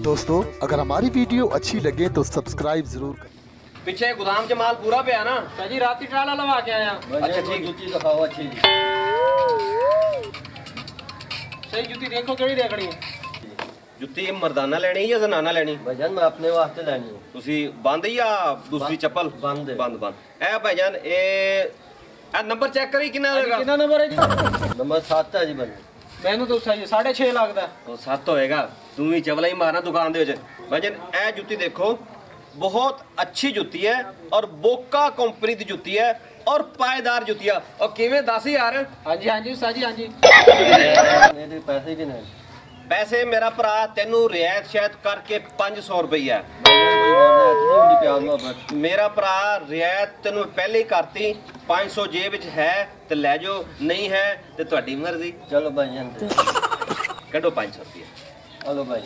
दोस्तों अगर हमारी वीडियो अच्छी लगे तो सब्सक्राइब जरूर करें। पिछे गोदाम च माल पूरा पे ना जी राती ट्राला लवा के आया। अच्छा ठीक जुत्ती दिखाओ अच्छी जी। सही जुत्ती देखो केड़ी देखनी है। जुत्ती मर्दाना लेनी या जनाना लेनी? भाईजान मैं अपने वास्ते लेनी है। तुसी बंद या दूसरी चप्पल? बंद बंद ए भाईजान ए नंबर चेक करी कितना होएगा? कितना नंबर है जी? नंबर 7 है जी बंदे। मैनू तो सही 6.5 लाख दा। ਉਹ 7 ਹੋਏਗਾ ਤੂੰ ਵੀ ਚਵਲਾ ਹੀ ਮਾਰਨਾ ਦੁਕਾਨ ਦੇ ਵਿੱਚ ਭਾਜਨ ਇਹ ਜੁੱਤੀ ਦੇਖੋ ਬਹੁਤ ਅੱਛੀ ਜੁੱਤੀ ਹੈ ਔਰ ਬੋਕਾ ਕੰਪਨੀ ਦੀ ਜੁੱਤੀ ਹੈ ਔਰ ਪਾਇਦਾਰ ਜੁੱਤੀ ਆ ਔਰ ਕਿਵੇਂ 10000 ਹਾਂਜੀ ਹਾਂਜੀ ਸਾਜੀ ਹਾਂਜੀ ਇਹਦੇ ਪੈਸੇ ਕਿੰਨੇ? ਪੈਸੇ ਮੇਰਾ ਭਰਾ ਤੈਨੂੰ ਰਿਆਇਤ ਸ਼ਾਇਦ ਕਰਕੇ 500 ਰੁਪਈਆ ਮੇਰਾ ਭਰਾ ਰਿਆਇਤ ਤੈਨੂੰ ਪਹਿਲੇ ਹੀ ਕਰਤੀ 500 ਜੇਬ ਵਿੱਚ ਹੈ ਤੇ ਲੈ ਜਾਓ ਨਹੀਂ ਹੈ ਤੇ ਤੁਹਾਡੀ ਮਰਜ਼ੀ ਚਲੋ ਭਾਈਜਾਨ ਕੱਢੋ 500 ਰੁਪਏ ਚਲੋ ਭਾਈ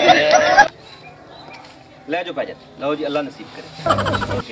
ਲੈ ਜਾਓ ਭਾਜਨ ਲਓ ਜੀ ਅੱਲਾ ਨਸੀਬ ਕਰੇ ਓਕੇ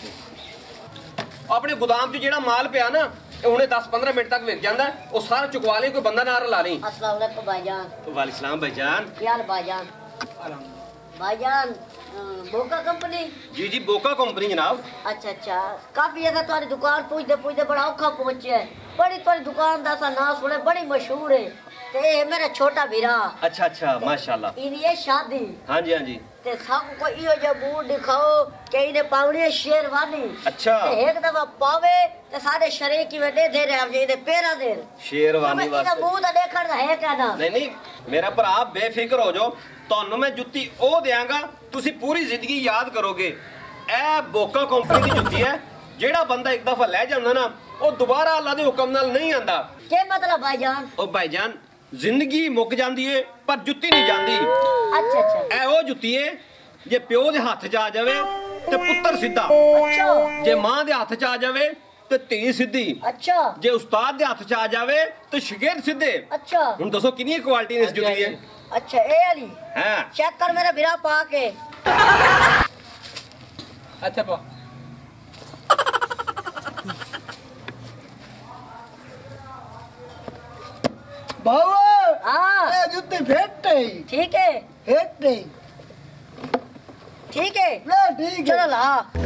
ਆਪਣੇ ਗੋਦਾਮ 'ਚ ਜਿਹੜਾ ਮਾਲ ਪਿਆ ਨਾ ਹੁਣੇ 10-15 ਮਿੰਟ ਤੱਕ ਵਿਕ ਜਾਂਦਾ ਉਹ ਸਾਰਾ ਚੁਕਵਾ ਲਈ ਕੋਈ ਬੰਦਾ ਨਾਲ ਲਾ ਲਈ अस्सलाम वालेकुम भाईजान। वालेकुम सलाम भाईजान। क्या हाल भाईजान? भाईजान बोका कंपनी? जी जी बोका कंपनी जनाब। अच्छा अच्छा काफी ऐसा तुम्हारी दुकान पूछते बड़ा औखा पहुंचे है। बड़ी तुम्हारी दुकान दा सा नाम सुने बड़ी मशहूर है ते ये मेरा छोटा भीरा। अच्छा अच्छा माशाल्लाह। इन्हें शादी हाँ जी हाँ जी ते सब को इयो जो बूट दिखाओ के इन्हें पावनी है शेरवानी। अच्छा ते एक दफा पावे ते सारे शरीर की वे दे रहे आप जे पेरा दे शेरवानी इन्हें वास्ते मुंह दा देखण दा है क्या ना? नहीं नहीं मेरा भरा बेफिक्र हो जाओ ਤੁਹਾਨੂੰ ਮੈਂ ਜੁੱਤੀ ਉਹ ਦੇਵਾਂਗਾ ਤੁਸੀਂ ਪੂਰੀ ਜ਼ਿੰਦਗੀ ਯਾਦ ਕਰੋਗੇ ਇਹ ਬੋਕਾ ਕੰਪਨੀ ਦੀ ਜੁੱਤੀ ਹੈ ਜਿਹੜਾ ਬੰਦਾ ਇੱਕ ਦਫਾ ਲੈ ਜਾਂਦਾ ਨਾ ਉਹ ਦੁਬਾਰਾ ਅੱਲਾ ਦੇ ਹੁਕਮ ਨਾਲ ਨਹੀਂ ਆਂਦਾ। ਕੀ ਮਤਲਬ ਭਾਈਜਾਨ? ਉਹ ਭਾਈਜਾਨ ਜ਼ਿੰਦਗੀ ਮੁੱਕ ਜਾਂਦੀ ਏ ਪਰ ਜੁੱਤੀ ਨਹੀਂ ਜਾਂਦੀ। ਅੱਛਾ ਅੱਛਾ ਇਹ ਉਹ ਜੁੱਤੀ ਏ ਜੇ ਪਿਓ ਦੇ ਹੱਥ 'ਚ ਆ ਜਾਵੇ ਤੇ ਪੁੱਤਰ ਸਿੱਧਾ ਅੱਛਾ ਜੇ ਮਾਂ ਦੇ ਹੱਥ 'ਚ ਆ ਜਾਵੇ ਤੇ ਧੀ ਸਿੱਧੀ ਅੱਛਾ ਜੇ ਉਸਤਾਦ ਦੇ ਹੱਥ 'ਚ ਆ ਜਾਵੇ ਤੇ ਸ਼ਾਗਿਰਦ ਸਿੱਧੇ। ਅੱਛਾ ਹੁਣ ਦੱਸੋ ਕਿੰਨੀ ਕੁਆਲਿਟੀ ਨੇ ਇਸ ਜੁੱਤੀ ਦੀ? अच्छा ए अली हाँ चेक कर मेरा बिरा पा के। अच्छा पा बाबा हाँ ये जुत्ती फेट नहीं ठीक है फेट नहीं ठीक है ना ठीक है चलो ला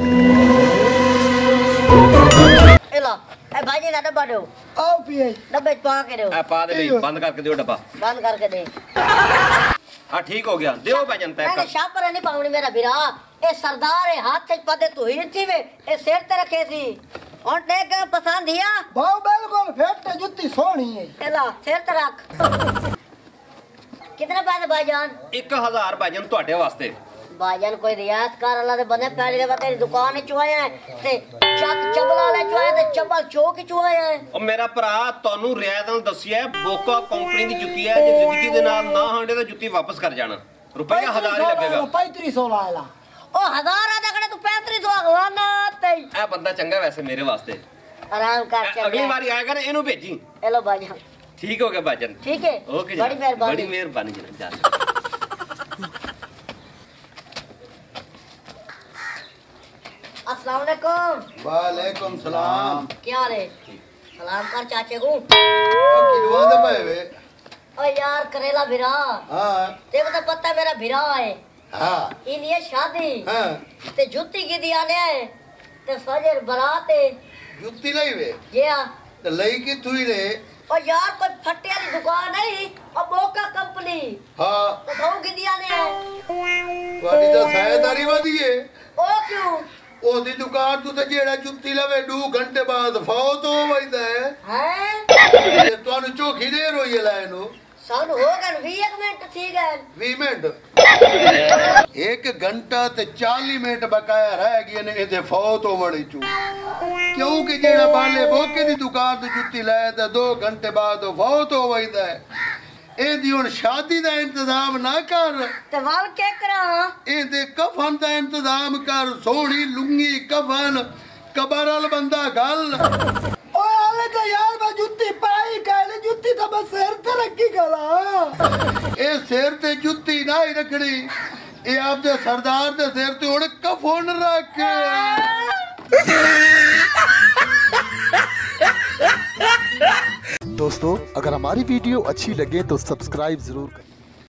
एला ए भाई जी ना डब्बा दो आओ पिए डब्बे पा के दो ए पा दे भाई बंद करके दियो डब्बा। बंद करके दे। हाँ ठीक हो गया दियो भाईजान पैक मैंने कर। शापर नहीं पाऊंगी मेरा बिरा ए सरदार है हाथ से पदे तू ही थी वे ए सिर ते रखे थी और देख के पसंद हिया भाव बिल्कुल फेट जुत्ती सोहनी है। एला सिर ते रख। कितने पैसे भाईजान? 1000 भाईजान ਤੁਹਾਡੇ ਵਾਸਤੇ। भाईजान कोई रियायत कर अल्लाह दे बंदे पहले दे तेरी दुकान च आया है ते चक चबला ले च आया ते चबल चौक च आया है। ਉਹ ਮੇਰਾ ਭਰਾ ਤੁਹਾਨੂੰ ਰਿਆਇਤ ਨਾਲ ਦੱਸਿਆ ਬੋਕਾ ਕੰਪਨੀ ਦੀ ਜੁੱਤੀ ਹੈ ਜੇ ਜ਼ਿੰਦਗੀ ਦੇ ਨਾਲ ਨਾ ਹਾਂਡੇ ਤਾਂ ਜੁੱਤੀ ਵਾਪਸ ਕਰ ਜਾਣਾ ਰੁਪਈਆ 1000 ਹੀ ਲੱਗੇਗਾ। 3500 लाला ओ हजार आदा कड़े तू 3500 अगलाना ते ਇਹ ਬੰਦਾ ਚੰਗਾ ਵੈਸੇ ਮੇਰੇ ਵਾਸਤੇ। आराम कर चल ਅਗਲੀ ਵਾਰੀ ਆਏਗਾ ਨਾ ਇਹਨੂੰ ਭੇਜੀ। हेलो भाईजान ठीक हो गया भाईजान। ठीक है ओके बड़ी मेहरबानी बड़ी मेहरबानी जनाब। अस्सलाम वालेकुम। वालेकुम सलाम क्या रे सलाम कर चाचे को। ओ किदवा दे पए ओ यार करेला भिरा हां ते तो पता मेरा भिरा है हां इन ये शादी हां ते जुत्ती की दिया ने ते फजर बरात है जुत्ती लई वे ये आ ते लई की तुई रे और यार कोई फट्टे वाली दुकान नहीं और बोका कंपनी हां तो भाऊ की दिया ने ਤੁਹਾਡੀ ਤਾਂ ਸਹਾਇਤਾਰੀ ਵਧੀਏ ओ क्यों ਉਹਦੀ ਦੁਕਾਨ ਤੋਂ ਤੇ ਜਿਹੜਾ ਜੁੱਤੀ ਲਵੇ 2 ਘੰਟੇ ਬਾਅਦ ਫੌਤ ਹੋ ਵਈਦਾ ਹੈ हैं ਤੇ ਤੁਹਾਨੂੰ ਚੋਖੀ ਦੇਰ ਹੋਈ ਹੈ ਲੈ ਨੂੰ सन हो गए 20 मिनट ठीक है 20 ਮਿੰਟ 1 ਘੰਟਾ ਤੇ 40 ਮਿੰਟ ਬਕਾਇਆ ਰਹਿ ਗਏ ਨੇ ਇਹਦੇ ਫੌਤ ਹੋਣ ਚੋਂ ਕਿਉਂਕਿ ਜਿਹੜਾ ਬਾਲੇ ਬੋਕੇ ਦੀ ਦੁਕਾਨ ਤੋਂ ਜੁੱਤੀ ਲੈ ਤੇ 2 ਘੰਟੇ ਬਾਅਦ ਉਹ ਫੌਤ ਹੋ ਵਈਦਾ ਹੈ ਇਹਦੀ ਹੁਣ ਸ਼ਾਦੀ ਦਾ ਇੰਤਜ਼ਾਮ ਨਾ ਕਰ ते वाल के करा ਇਹਦੇ ਕਫਨ ਦਾ ਇੰਤਜ਼ਾਮ ਕਰ ਸੋਹਣੀ ਲੁੰਗੀ ਕਫਨ ਕਬਰ ਵਾਲ ਬੰਦਾ ਗੱਲ ਓਏ ਆਲੇ ਤਾਂ ਯਾਰ ਮੈਂ ਜੁੱਤੀ ਪਾਈ ਕਾਲੇ ਜੁੱਤੀ ਤਾਂ ਮੈਂ ਸਿਰ ਤੇ ਰੱਖੀ ਗਲਾ ਇਹ ਸਿਰ ਤੇ ਜੁੱਤੀ ਨਾ ਹੀ ਰੱਖਣੀ ਇਹ ਆਪਦੇ ਸਰਦਾਰ ਦੇ ਸਿਰ ਤੇ ਹੁਣ ਕਫਨ ਰੱਖ। दोस्तों अगर हमारी वीडियो अच्छी लगे तो सब्सक्राइब जरूर करें।